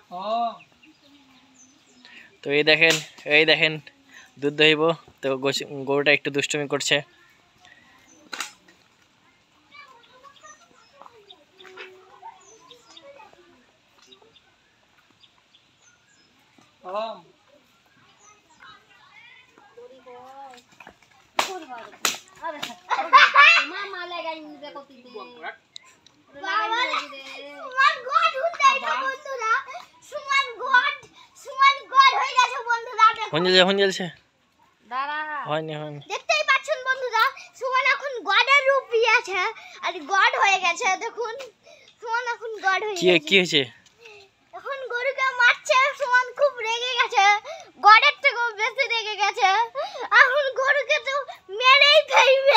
তো এই দেখেন দুধ দহিব। তো গরুটা একটু দুষ্টুমি করছে। দেখতেই পাচ্ছেন বন্ধুরা, সুমন এখন গডের রূপ নিয়েছে আর গড হয়ে গেছে। দেখুন সুমন এখন গড হয়ে গেছে। কি হয়েছে? এখন গরুকে মারছে, সুমন খুব রেগে গেছে, গডের থেকেও বেশি রেগে গেছে। এখন গরুকে তো মেরেই ফেলবে।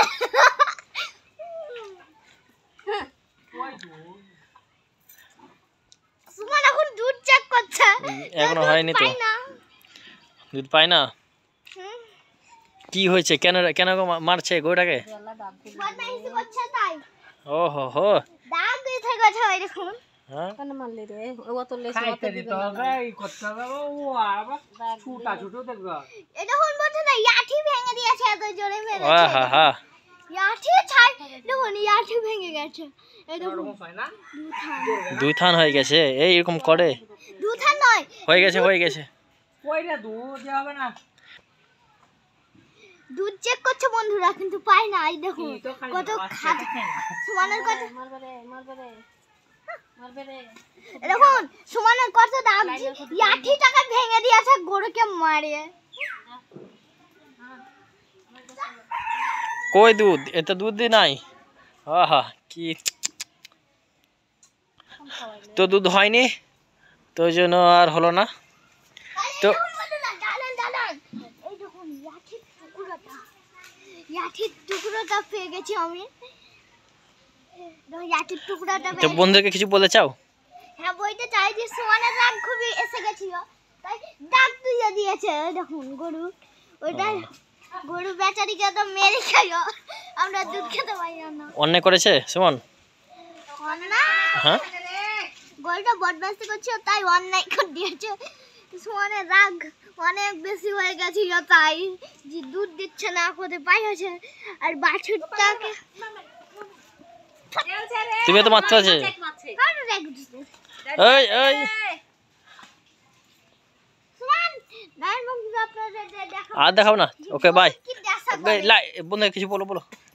সুমন এখন দুধ চেক করছে, এখনো হয়নি তো, দুধ পায় না। কি হয়েছে? কেন মারছে গরুটাকে? বদমাইশি করছে তাই। ও হো হো, দাগ দিয়ে গেছে ওই দেখুন। হ্যাঁ কেন মারলি রে? ও তো লেস মত দিবে না। এই কথা বাবা ও আবার ছোটা ছোট দেখবা। এই দেখুন বন্ধুরা, লাঠি ভেঙে দিয়েছে, এত জোরে মেরেছে। আহা হা, লাঠি ছাই, দেখুন লাঠি ভেঙে গেছে। এই দেখুন হয় না? দুই থান হয়ে গেছে। এই এরকম করে? দুথান নয়, হয়ে গেছে। কইরা দুধ দেওয়া হবে না। দুধ চেক করছে বন্ধুরা, কিন্তু পায় না। এই দেখুন কত খাদ সুমনের কত মারবে রে। দেখুন সুমনের কত দাম, লাঠিটাকে ভেঙে দিয়েছে গরুকে মারে। কই দুধ? এত দুধ নাই। আহা কি, তো দুধ হয়নি, তো ওই জন্য আর হলো না। তো এই দেখুন লাঠির টুকরোটা পেয়ে গেছি আমি। লাঠির টুকরোটা তো বন্ধুকে কিছু বলতে চাও? হ্যাঁ বলতে চাই যে সুমনের রাগ খুবই এসে গেছিল, তাই ডাক দিয়ে দিয়েছে। দেখুন গরু বেচারিকে তো মেরে খাইও, আমরা দুধ খেতে পারি না। অন্যায় করেছে সুমন? হ্যাঁ, গরুটা বদমাইশি করছিল তাই অন্যায় করে দিয়েছে। সুমনের রাগ অনেক বেশি হয়ে গেছিল, তাই যে দুধ দিচ্ছে না, কোথায় পাইছে। আর বাছুরটাকে তুমি তো মারতে আছে। এই আর দেখাও না। Okay bye. বন্ধু কিছু বলো।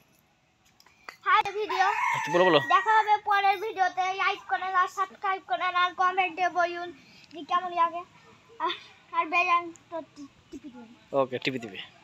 বলো। দেখা হবে পরের ভিডিওতে। লাইক করেন আর সাবস্ক্রাইব করেন আর কমেন্টে বলুন যে কেমন লাগে। আর বেল আইকনটা টিপে দিন। ওকে টিপে দিবে।